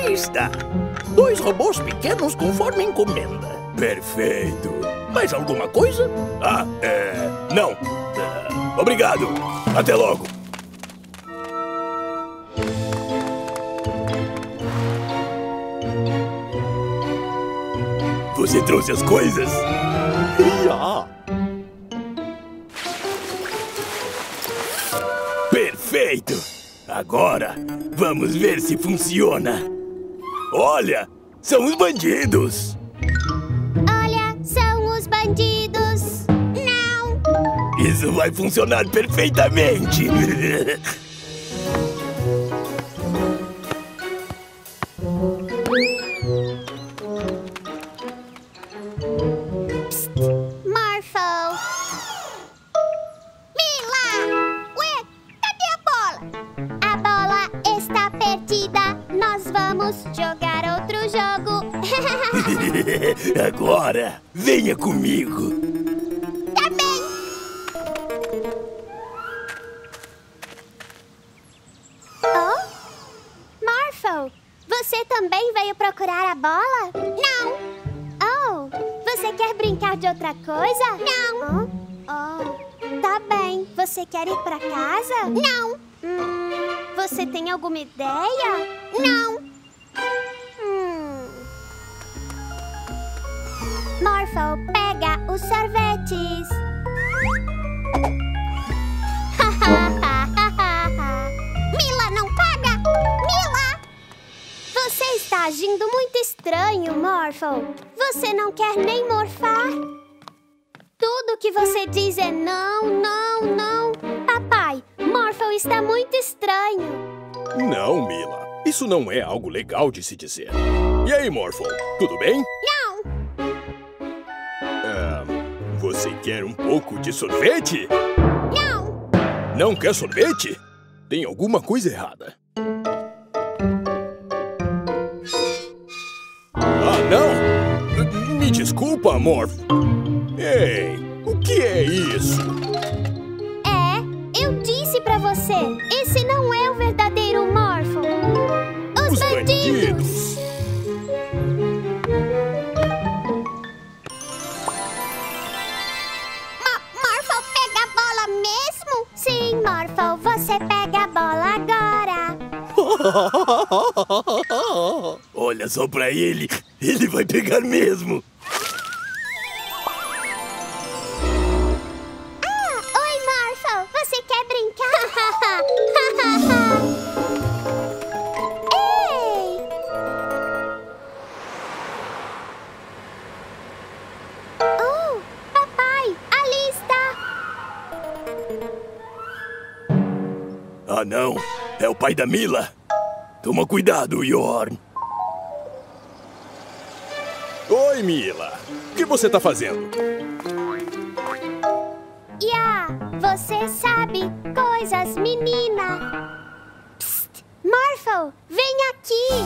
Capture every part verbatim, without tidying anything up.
Aqui está. Dois robôs pequenos conforme encomenda. Perfeito. Mais alguma coisa? Ah, é... não. É... Obrigado. Até logo. Você trouxe as coisas? Yeah. Perfeito! Agora, vamos ver se funciona. Olha, são os bandidos. Olha, são os bandidos. Não! Isso vai funcionar perfeitamente. Agora, venha comigo. Tá bem. Oh? Morphle, você também veio procurar a bola? Não. Oh, você quer brincar de outra coisa? Não. Oh, tá bem. Você quer ir pra casa? Não. Hum, você tem alguma ideia? Não. Morphle, pega os sorvetes. Mila, não paga! Mila! Você está agindo muito estranho, Morphle. Você não quer nem morfar? Tudo que você diz é não, não, não. Papai, Morphle está muito estranho. Não, Mila. Isso não é algo legal de se dizer. E aí, Morphle? Tudo bem? Não! Você quer um pouco de sorvete? Não! Não quer sorvete? Tem alguma coisa errada. Ah, não! Me desculpa, Morph. Ei, o que é isso? É, eu disse pra você. Esse não é o verdadeiro Morphle. Os, Os bandidos. bandidos. Sim, Morphle, você pega a bola agora. Olha só pra ele. Ele vai pegar mesmo. Ah, oi, Morphle. Você quer brincar? Ei! Oh, papai, ali está. Ah, não. É o pai da Mila. Toma cuidado, Yorn. Oi, Mila. O que você tá fazendo? Ya, você sabe coisas, menina. Psst, Morphle, vem aqui.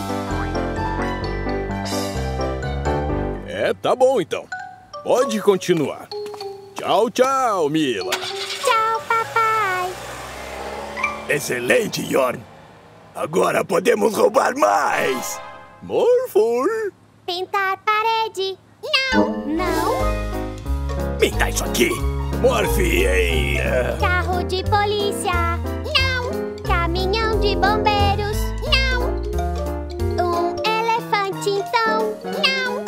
É, tá bom então. Pode continuar. Tchau, tchau, Mila. Tchau, papai. Excelente, Yorn. Agora podemos roubar mais. Morphle. Pintar parede. Não, não. Me dá isso aqui. Morphe em... Uh... Carro de polícia. Não. Caminhão de bombeiros. Não. Um elefante, então. Não.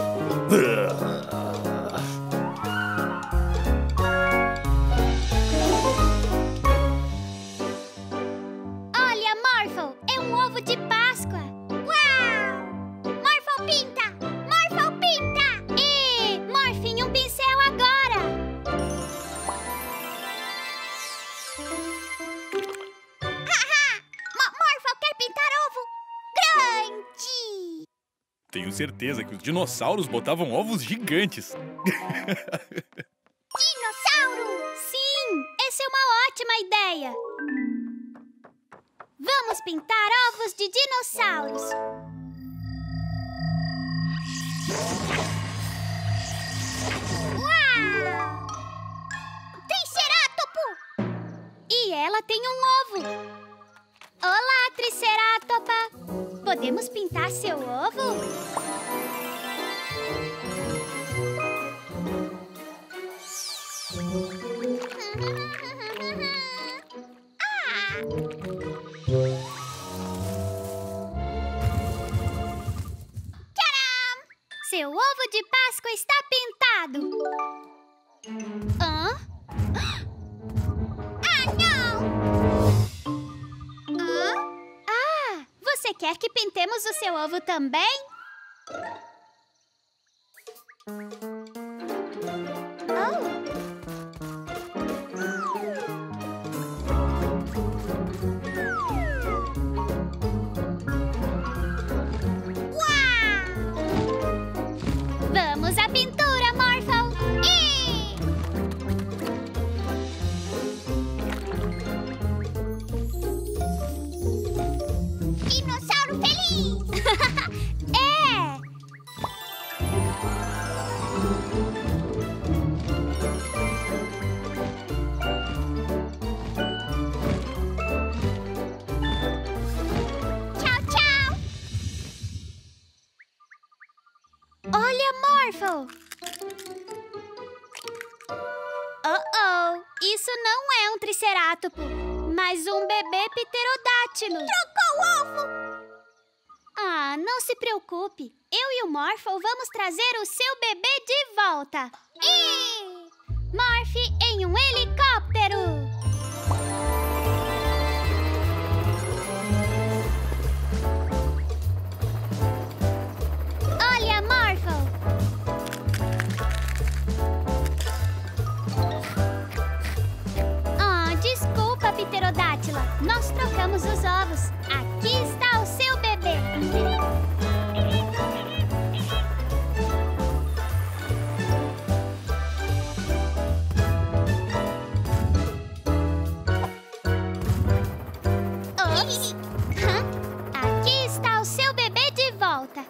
Olha, Morphle, é um ovo de Páscoa. Uau! Morphle pinta! Morphle pinta! E Morphe, um pincel agora! Haha! Morphle quer pintar ovo grande! Tenho certeza que os dinossauros botavam ovos gigantes. Dinossauro! Sim! Essa é uma ótima ideia! Vamos pintar ovos de dinossauros! Uau! Triceratopo! E ela tem um ovo! Olá, Triceratopa! Podemos pintar seu ovo? Ah! Tcharam! Seu ovo de Páscoa está pintado. Hã? Ah, não! Hã? Ah, você quer que pintemos o seu ovo também? Oh! Vamos à pintura, Morphle! E... Dinossauro feliz! É! Tchau, tchau! Olha, Morphle! Oh, oh! Isso não é um tricerátopo, mas um bebê pterodátilo. Trocou o ovo! Ah, não se preocupe. Eu e o Morphle vamos trazer o seu bebê de volta. E... Morphe em um helicóptero! Olha, Morphle! Ah, desculpa, pterodátila. Nós trocamos os ovos. Aqui está o seu bebê. Ops. Hã? Aqui está o seu bebê de volta.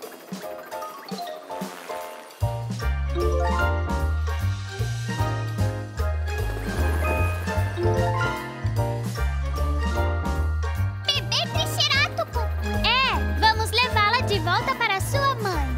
Bebê tricerátopo! É, vamos levá-la de volta para sua mãe.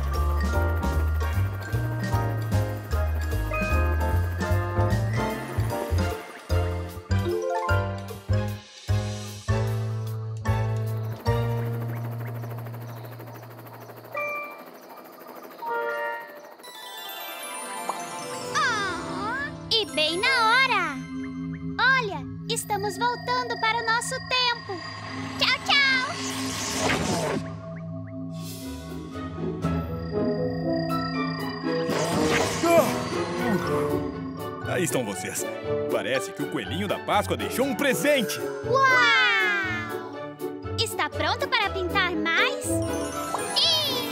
Oh, e bem na hora! Olha, estamos voltando para o nosso tempo. Tchau, tchau! Ah! Aí estão vocês. Parece que o coelhinho da Páscoa deixou um presente. Uau! Está pronto para pintar mais? Sim!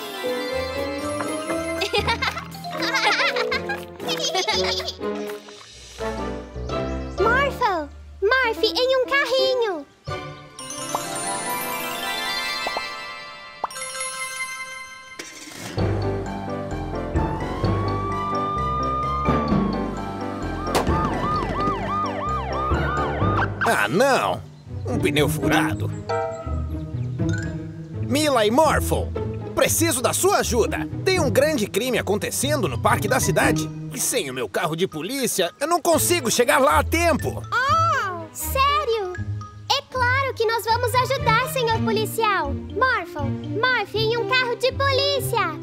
Morphle! Morphe em um carrinho! Ah, não! Um pneu furado. Mila e Morphle, preciso da sua ajuda. Tem um grande crime acontecendo no parque da cidade. E sem o meu carro de polícia, eu não consigo chegar lá a tempo. Oh, sério? É claro que nós vamos ajudar, senhor policial. Morphle, Morphe em um carro de polícia.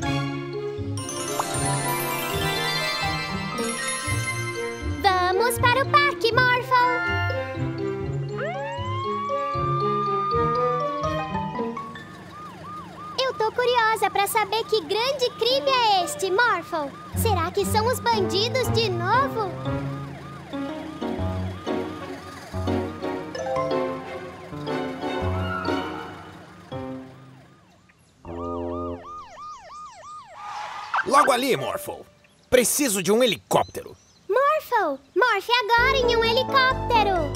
Vamos para o parque, Morphle. Eu tô curiosa para saber que grande crime é este, Morphle. Será que são os bandidos de novo? Logo ali, Morphle. Preciso de um helicóptero. Morphle, Morphe agora em um helicóptero.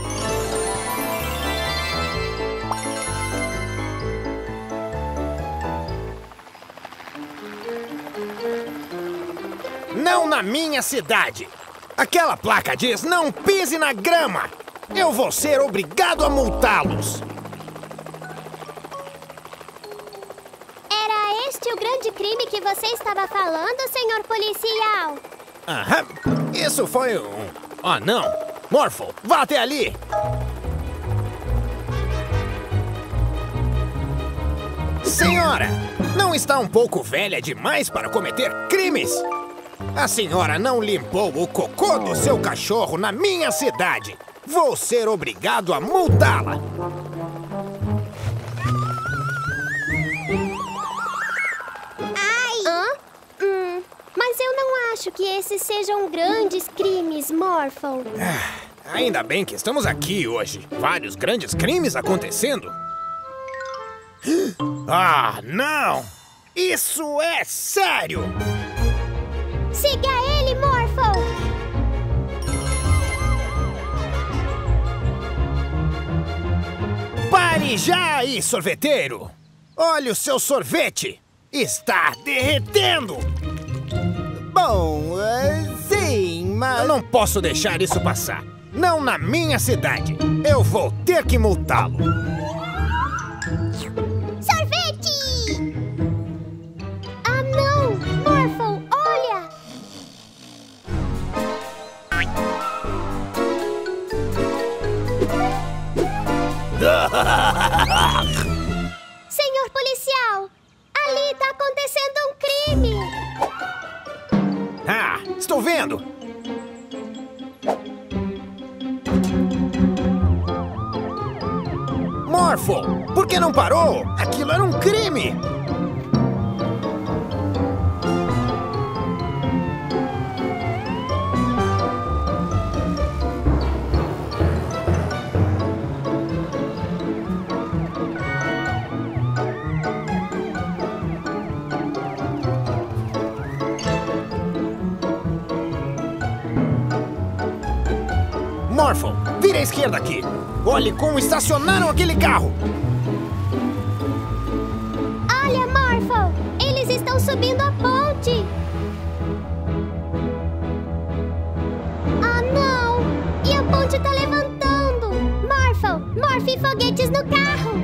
Não na minha cidade. Aquela placa diz não pise na grama. Eu vou ser obrigado a multá-los. este o grande crime que você estava falando, senhor policial? Aham, isso foi um... Ah, não! Morphle, vá até ali! Senhora, não está um pouco velha demais para cometer crimes? A senhora não limpou o cocô do seu cachorro na minha cidade. Vou ser obrigado a multá-la. Ai! Hã? Hum, mas eu não acho que esses sejam grandes crimes, Morphle. Ah, ainda bem que estamos aqui hoje. Vários grandes crimes acontecendo. Ah, não! Isso é sério! Siga ele, Morphle! Pare já aí, sorveteiro! Olha o seu sorvete! Está derretendo! Bom, uh, sim, mas... Eu não posso deixar isso passar. Não na minha cidade. Eu vou ter que multá-lo. Sorvete! Ah, não! Morphle, olha! Senhor policial, ali está acontecendo um crime! Ah, estou vendo! Morphle, por que não parou? Aquilo era um crime! Morphle, vire à esquerda aqui. Olhe como estacionaram aquele carro. Olha, Morphle, eles estão subindo a ponte. Ah, não! E a ponte está levantando. Morphle, morfe foguetes no carro.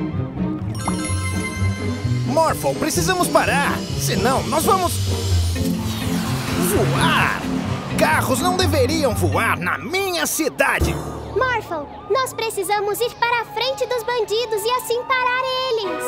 Morphle, precisamos parar. Senão, nós vamos... voar. Carros não deveriam voar na minha cidade. Morphle, nós precisamos ir para a frente dos bandidos e assim parar eles.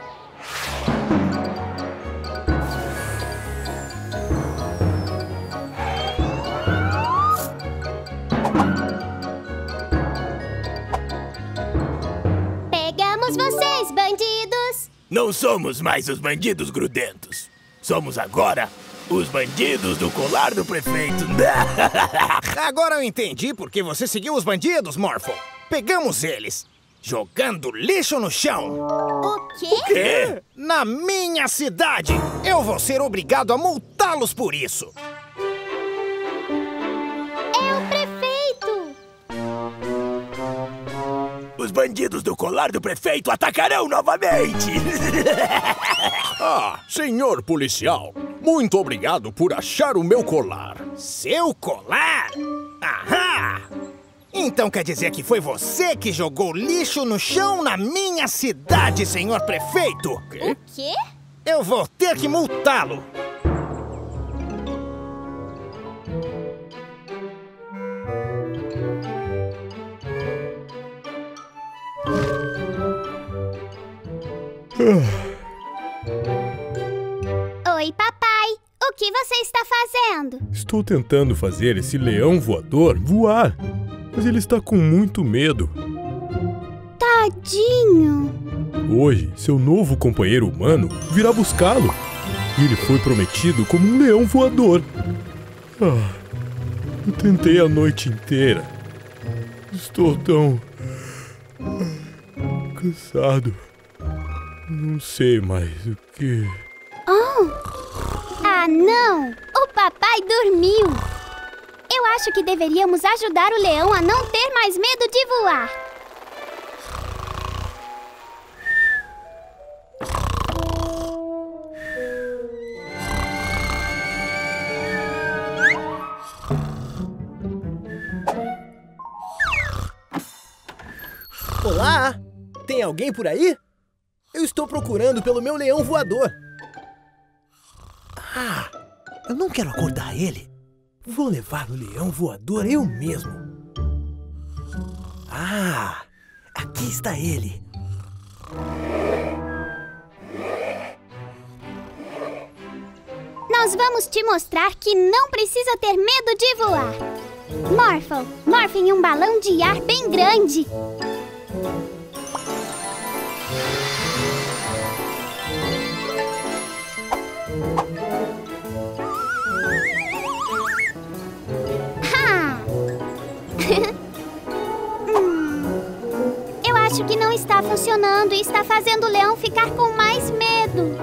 Pegamos vocês, bandidos! Não somos mais os bandidos grudentos. Somos agora os bandidos do colar do prefeito. Agora eu entendi por que você seguiu os bandidos, Morphle. Pegamos eles, jogando lixo no chão. O quê? Quê? Na minha cidade. Eu vou ser obrigado a multá-los por isso. É o prefeito! Os bandidos do colar do prefeito atacarão novamente. Ah, senhor policial, muito obrigado por achar o meu colar. Seu colar? Ahá! Então quer dizer que foi você que jogou lixo no chão na minha cidade, senhor prefeito? O quê? Eu vou ter que multá-lo. Oi, papai. O que você está fazendo? Estou tentando fazer esse leão voador voar, mas ele está com muito medo. Tadinho. Hoje, seu novo companheiro humano virá buscá-lo. E ele foi prometido como um leão voador. Ah, eu tentei a noite inteira. Estou tão... cansado. Não sei mais o que... Oh. Ah, não! O papai dormiu! Eu acho que deveríamos ajudar o leão a não ter mais medo de voar. Olá! Tem alguém por aí? Eu estou procurando pelo meu leão voador. Ah, eu não quero acordar ele. Vou levar o leão voador eu mesmo. Ah, aqui está ele. Nós vamos te mostrar que não precisa ter medo de voar. Morphle, morfe em um balão de ar bem grande. Ah! hum, eu acho que não está funcionando e está fazendo o leão ficar com mais medo.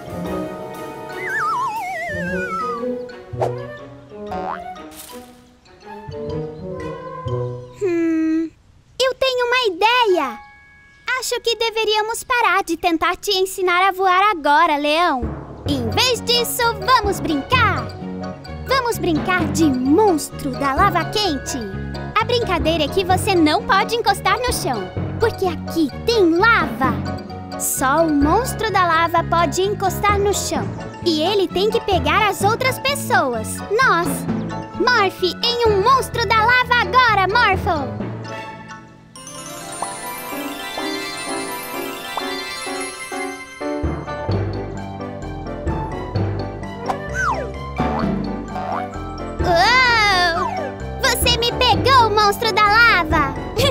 Hum, eu tenho uma ideia. Acho que deveríamos parar de tentar te ensinar a voar agora, leão. Em vez disso, vamos brincar. Vamos brincar de monstro da lava quente. A brincadeira é que você não pode encostar no chão, porque aqui tem lava. Só o monstro da lava pode encostar no chão. E ele tem que pegar as outras pessoas, nós. Morfe em um monstro da lava agora, Morphle! Uou! Você me pegou, monstro da lava!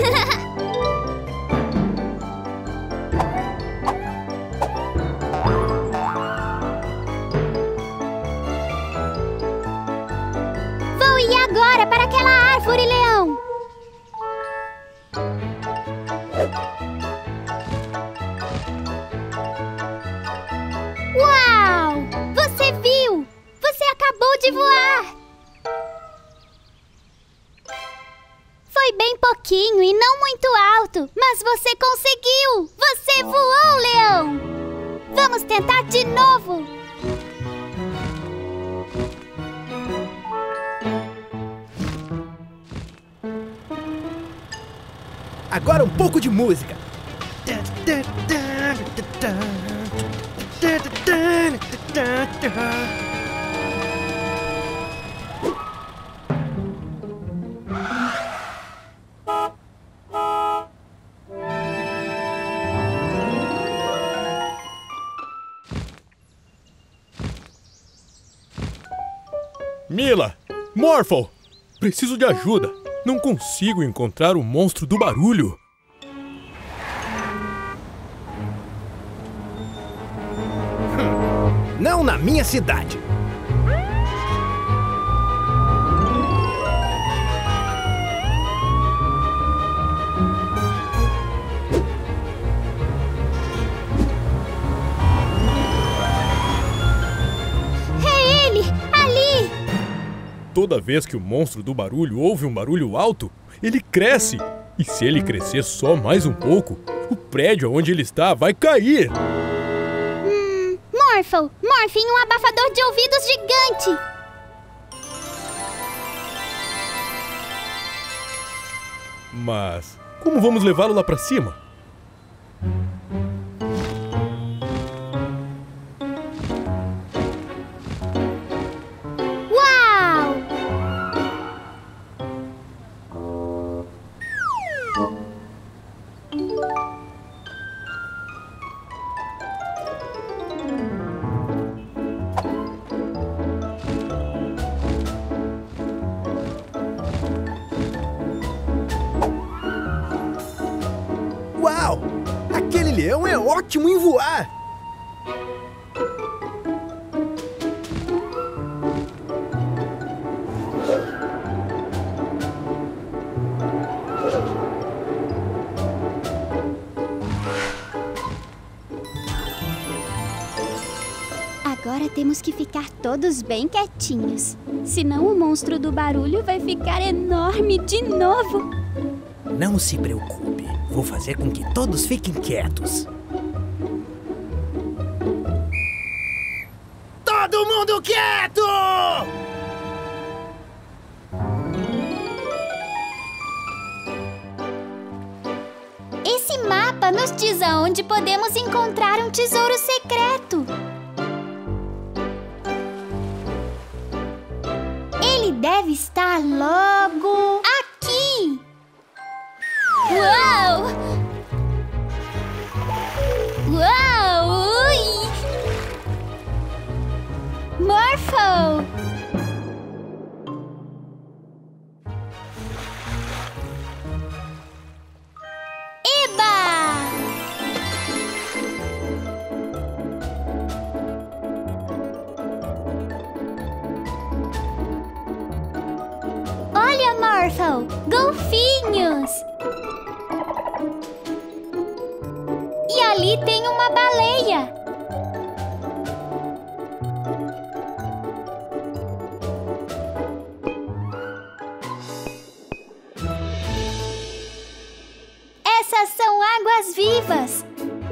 Voe agora para aquela árvore, leão! Uau! Você viu! Você acabou de voar! Foi bem pouquinho e não muito alto, mas você conseguiu! Você voou, leão! Vamos tentar de novo! Agora um pouco de música. Mila! Morphle! Preciso de ajuda. Não consigo encontrar o monstro do barulho. Não na minha cidade. É ele! Ali! Toda vez que o monstro do barulho ouve um barulho alto, ele cresce. E se ele crescer só mais um pouco, o prédio onde ele está vai cair. Hum, Morphle, morfe em um abafador de ouvidos gigante. Mas como vamos levá-lo lá pra cima? Uau! Uau! Aquele leão é ótimo em voar! Agora temos que ficar todos bem quietinhos. Senão o monstro do barulho vai ficar enorme de novo. Não se preocupe. Vou fazer com que todos fiquem quietos. Todo mundo quieto! Esse mapa nos diz aonde podemos encontrar um tesouro secreto. deve estar logo aqui. Uau! Uau! Ui! Morphle! Eba! Olha, Morphle! Golfinhos! E ali tem uma baleia! Essas são águas vivas!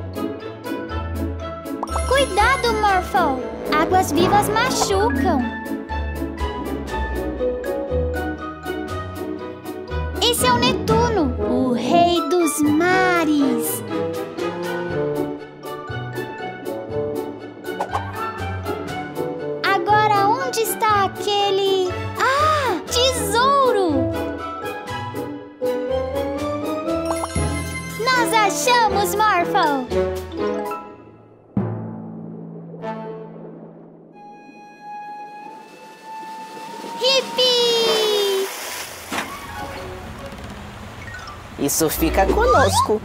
Cuidado, Morphle! Águas vivas machucam! Esse é o Netuno, o rei dos mares! Agora, onde está aquele... Ah! Tesouro! Nós achamos, Morphle! Hippie! Isso fica conosco.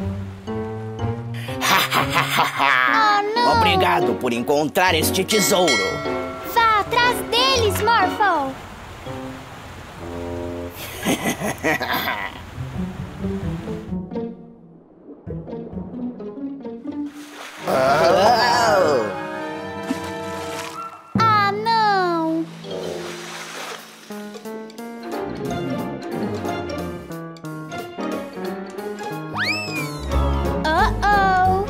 Oh, não! Obrigado por encontrar este tesouro. Vá atrás deles, Morphle! Ah, não! Uh-oh!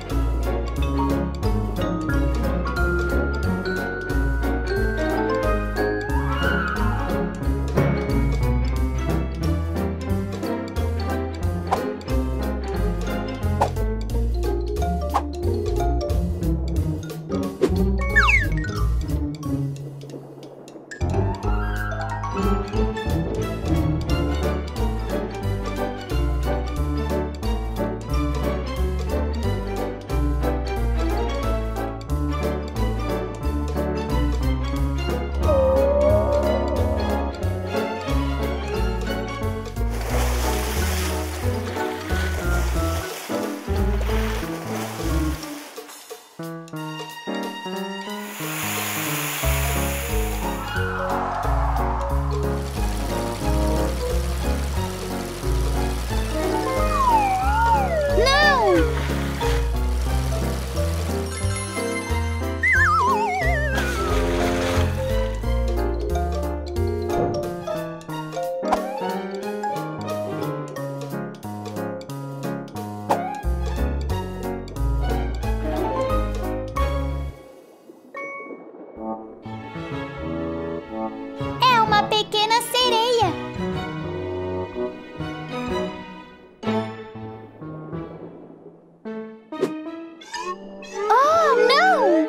É uma pequena sereia. Oh, não!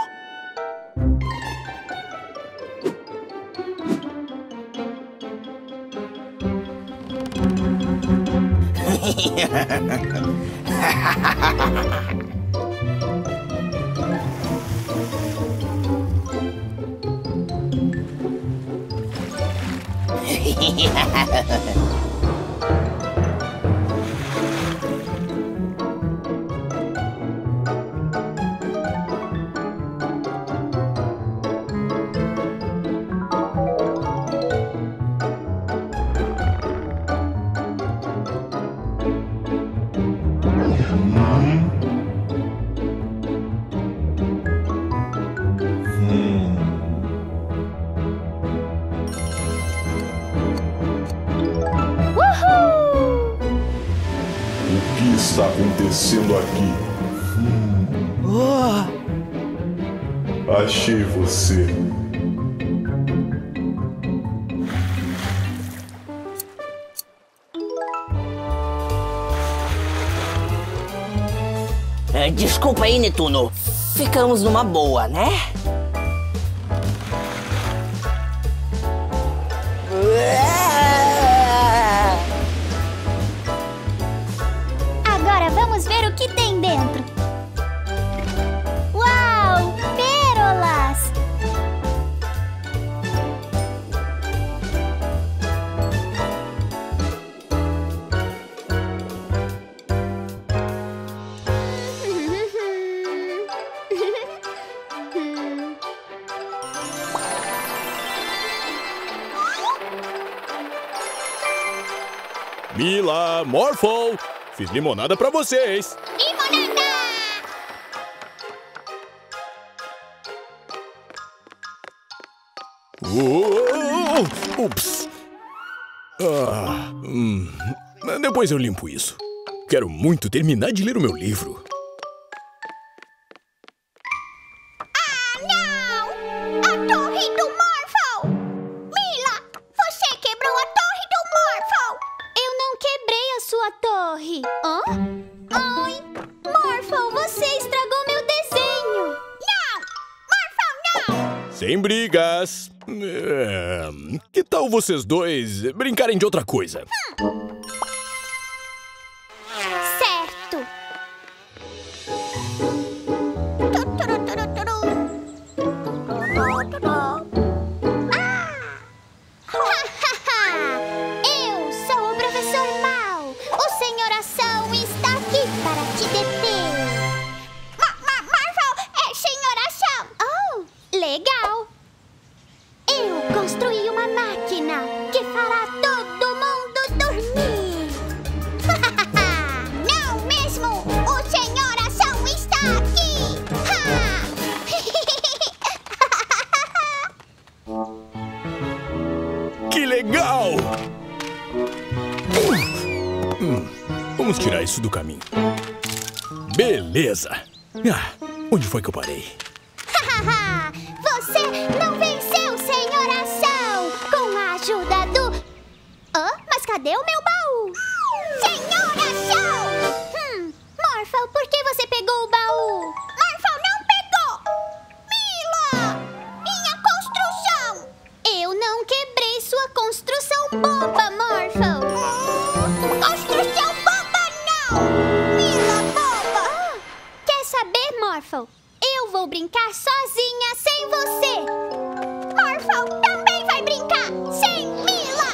O que está acontecendo aqui? Oh. Achei você. É, desculpa aí, Netuno. Ficamos numa boa, né? Agora vamos ver o que tem dentro. Uau! Pérolas! Mila, Morphle, fiz limonada pra vocês. Limonada! Uou, ups. Ah, hum. Depois eu limpo isso. Quero muito terminar de ler o meu livro. Ah, não! A torre do Morphle! Mila, você quebrou a torre do Morphle! Eu não quebrei a sua torre. Hã? Ai, Morphle, você estragou meu desenho! Não! Morphle, não! Sem brigas. É, que tal vocês dois brincarem de outra coisa? Hum. Certo. Eu sou o professor Mal. O senhor Ação está aqui para te deter. Ma Ma Morphle é senhor Ação. Oh, legal. Eu construí uma máquina que fará todo mundo dormir. Não mesmo! O senhor Ação está aqui! Que legal! Hum, vamos tirar isso do caminho. Beleza! Ah, onde foi que eu parei? Você não venceu, senhor Ação! Com a ajuda do... Hã? Mas cadê o meu baú? Senhor Ação! Hum, Morphle, por que você pegou o baú? Morphle não pegou! Mila! Minha construção! Eu não quebrei sua construção boba, Morphle! Construção boba não! Mila boba! Ah, quer saber, Morphle? Eu vou brincar sozinha sem você! Morphle também vai brincar sem Mila!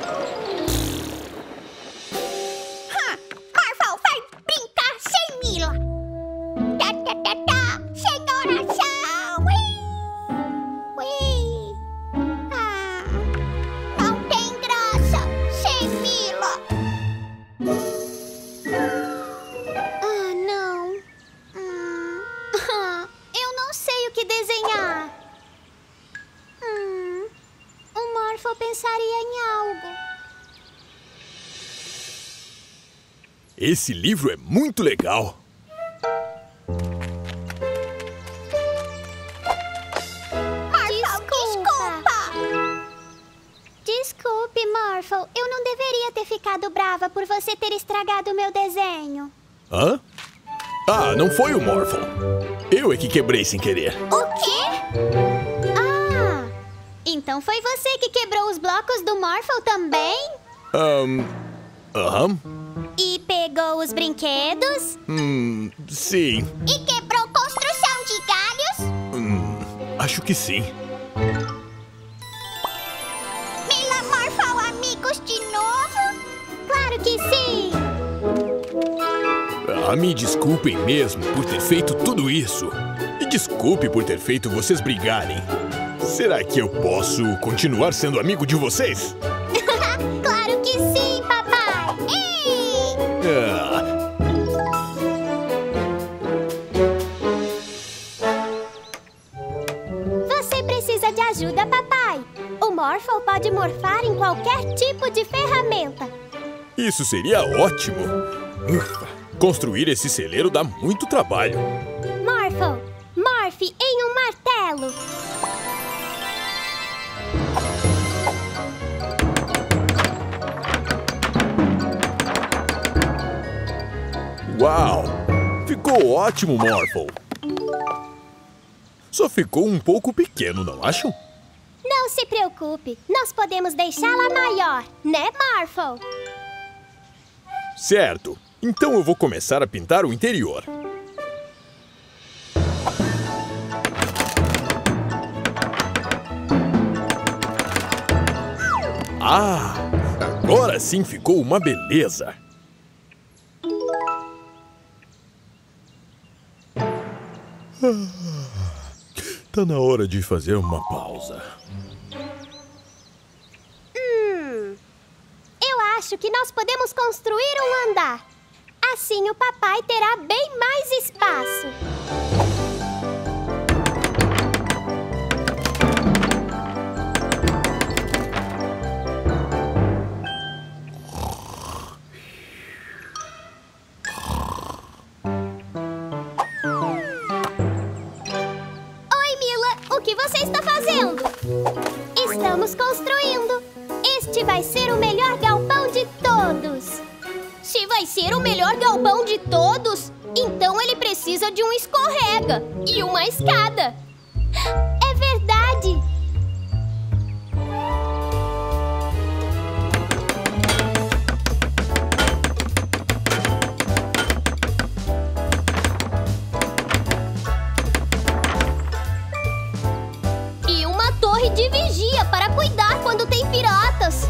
Hum, Morphle vai brincar sem Mila! Tá, tá, tá, tá! Senhora Ação! Ui! Ui! Ah, não tem graça sem Mila! Ah, não! Hum, eu não sei o que desenhar. Hum, o Morphle pensaria em algo. Esse livro é muito legal. Desculpa. Desculpe, Morphle. Eu não deveria ter ficado brava por você ter estragado o meu desenho. Hã? Ah, não foi o Morphle. Eu é que quebrei sem querer. O quê? Ah, então foi você que quebrou os blocos do Morphle também? Ahn... Aham. E pegou os brinquedos? Hum... Sim. E quebrou construção de galhos? Hum... Acho que sim. Mila Morphle amigos de novo? Claro que sim! Ah, me desculpem mesmo por ter feito tudo isso. E desculpe por ter feito vocês brigarem. Será que eu posso continuar sendo amigo de vocês? Claro que sim, papai! Ei! Ah. Você precisa de ajuda, papai. O Morphle pode morfar em qualquer tipo de ferramenta. Isso seria ótimo. Ufa. Construir esse celeiro dá muito trabalho. Morphle, morfe em um martelo. Uau! Ficou ótimo, Morphle. Só ficou um pouco pequeno, não acham? Não se preocupe, nós podemos deixá-la maior, né, Morphle? Certo. Então eu vou começar a pintar o interior. Ah, agora sim ficou uma beleza. Ah, tá na hora de fazer uma pausa. Hum, eu acho que nós podemos construir um andar. Assim o papai terá bem mais espaço. Oi, Mila, o que você está fazendo? Estamos construindo. Este vai ser o melhor galpão de todos. Se vai ser o melhor galpão de todos, então ele precisa de um escorrega e uma escada. É verdade! E uma torre de vigia para cuidar quando tem piratas.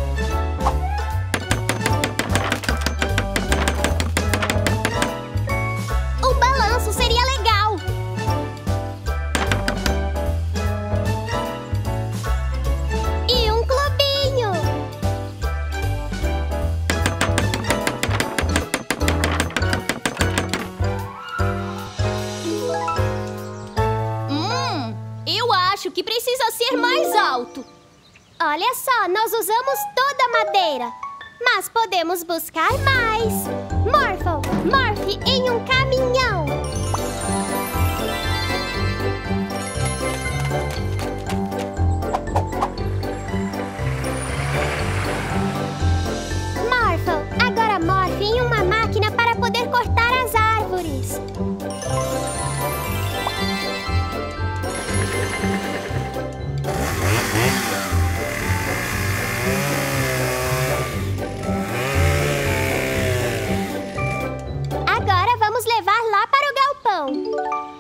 Seria legal. E um clubinho. Hum, eu acho que precisa ser mais alto. Olha só, nós usamos toda a madeira, mas podemos buscar mais. Morphle, morfe em um caminhão. Agora morfe em uma máquina para poder cortar as árvores. Agora vamos levar lá para o galpão.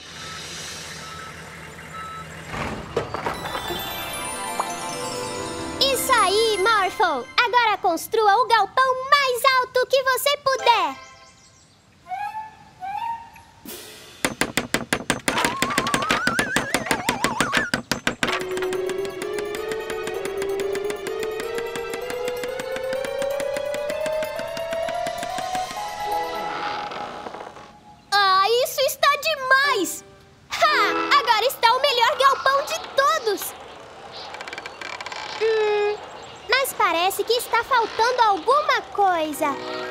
Isso aí, Morphle! Agora construa o galpão mais alto que você puder! Ah, isso está demais! Ha! Agora está o melhor galpão de todos! Hum, mas parece que está faltando alguma coisa.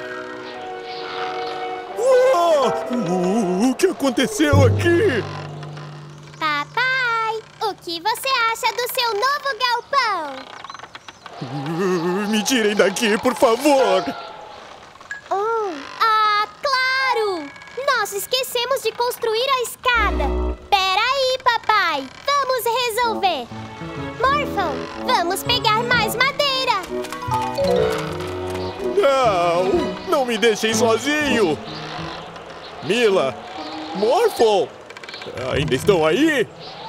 Oh, o que aconteceu aqui? Papai, o que você acha do seu novo galpão? Me tirem daqui, por favor. Oh, ah, claro! Nós esquecemos de construir a escada. Peraí, papai. Vamos resolver. Morphle, vamos pegar mais madeira. Não, não me deixem sozinho. Mila, Morphle, ainda estão aí?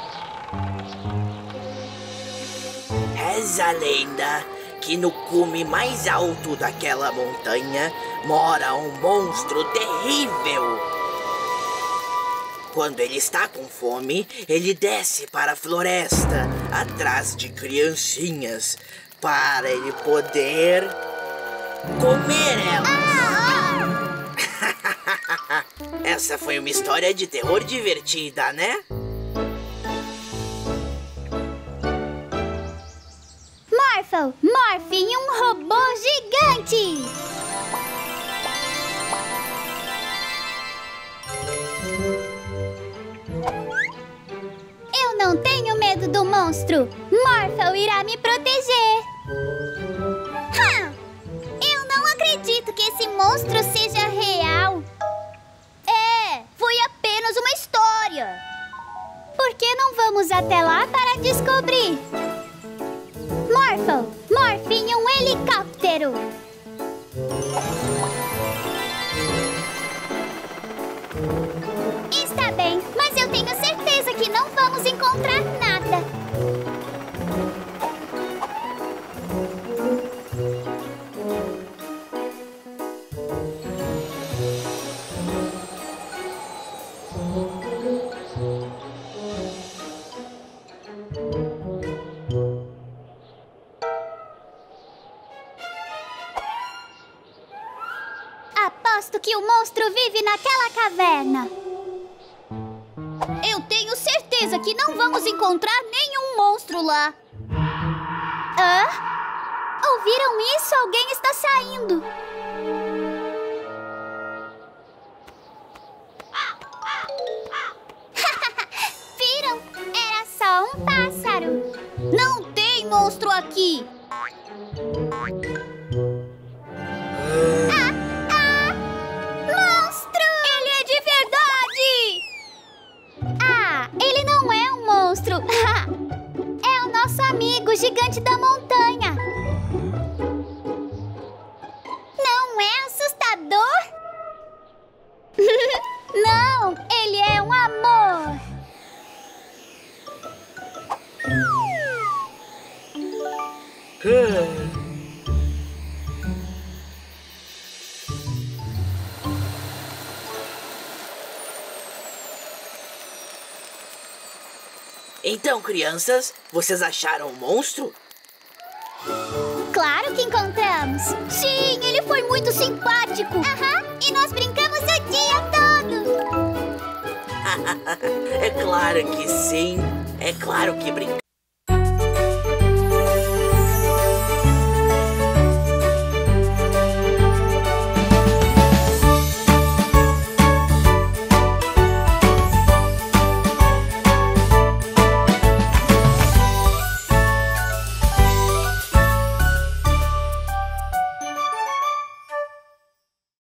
Reza a lenda que no cume mais alto daquela montanha mora um monstro terrível. Quando ele está com fome, ele desce para a floresta, atrás de criancinhas, para ele poder comer elas. Essa foi uma história de terror divertida, né? Morphle, morfe em um robô gigante! Eu não tenho medo do monstro! Morphle irá me proteger! Hum, eu não acredito que esse monstro seja real! É, foi apenas uma história! Por que não vamos até lá para descobrir? Marvel, morfe em um helicóptero. Está bem, mas eu tenho certeza que não vamos encontrar nada. Aposto que o monstro vive naquela caverna. Eu tenho certeza que não vamos encontrar nenhum monstro lá. Hã? Ouviram isso? Alguém está saindo. Viram? Era só um pássaro. Não tem monstro aqui. Ah! Ah! Monstro! Ele é de verdade! Ah, ele não é um monstro. É o nosso amigo, gigante da montanha. Não é assustador? Não, ele é um amor. Então, crianças, vocês acharam o monstro? Claro que encontramos. Sim, ele foi muito simpático. Aham, e nós brincamos o dia todo. É claro que sim. É claro que brincamos.